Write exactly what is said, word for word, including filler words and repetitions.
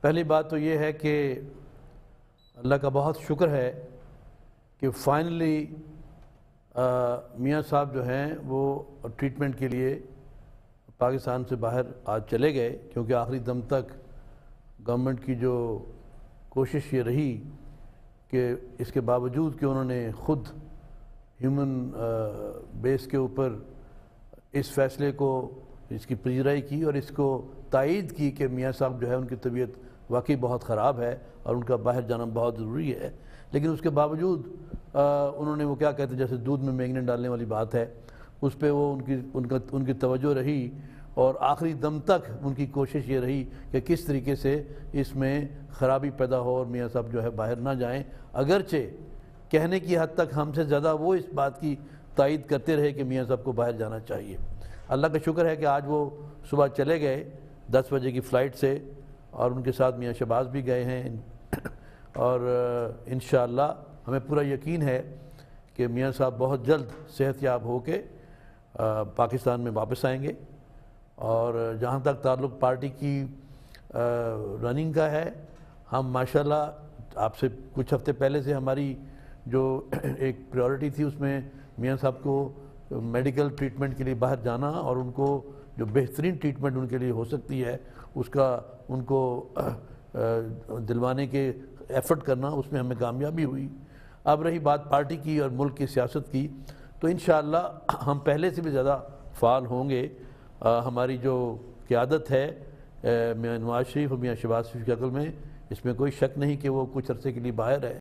پہلی بات تو یہ ہے کہ اللہ کا بہت شکر ہے کہ فائنلی میاں صاحب جو ہیں وہ ٹریٹمنٹ کے لیے پاکستان سے باہر آج چلے گئے، کیونکہ آخری دم تک گورنمنٹ کی جو کوشش یہ رہی کہ اس کے باوجود کہ انہوں نے خود ہیومن بیس کے اوپر اس فیصلے کو اس کی پذیرائی کی اور اس کو تائید کی کہ میاں صاحب جو ہے ان کی طبیعت واقعی بہت خراب ہے اور ان کا باہر جانا بہت ضروری ہے، لیکن اس کے باوجود انہوں نے وہ کیا کہتے ہیں جیسے دودھ میں مینگنے ڈالنے والی بات ہے، اس پہ وہ ان کی ان کا ان کی توجہ رہی اور آخری دم تک ان کی کوشش یہ رہی کہ کس طریقے سے اس میں خرابی پیدا ہو اور میاں صاحب جو ہے باہر نہ جائیں، اگرچہ کہنے کی حد تک ہم سے زیادہ وہ اس بات کی تائید کرتے رہے کہ میاں صاحب کو باہر جانا چاہیے۔ اللہ کا شکر ہے کہ آج وہ صبح چلے گئے دس بجے کی فلائٹ سے، اور ان کے ساتھ میاں شہباز بھی گئے ہیں، اور انشاءاللہ ہمیں پورا یقین ہے کہ میاں صاحب بہت جلد صحت یاب ہو کے پاکستان میں واپس آئیں گے۔ اور جہاں تک تعلق پارٹی کی رننگ کا ہے، ہم ماشاءاللہ آپ سے کچھ ہفتے پہلے سے ہماری جو ایک پریورٹی تھی اس میں میاں صاحب کو میڈیکل ٹریٹمنٹ کے لیے باہر جانا اور ان کو جو بہترین ٹریٹمنٹ ان کے لیے ہو سکتی ہے اس کا ان کو دلوانے کے ایفرٹ کرنا، اس میں ہمیں کامیابی ہوئی۔ اب رہی بات پارٹی کی اور ملک کی سیاست کی، تو انشاءاللہ ہم پہلے سے بھی زیادہ فعال ہوں گے۔ ہماری جو قیادت ہے میاں نواز شریف اور میاں شہباز شریف کی عقل میں، اس میں کوئی شک نہیں کہ وہ کچھ عرصے کے لیے باہر ہے۔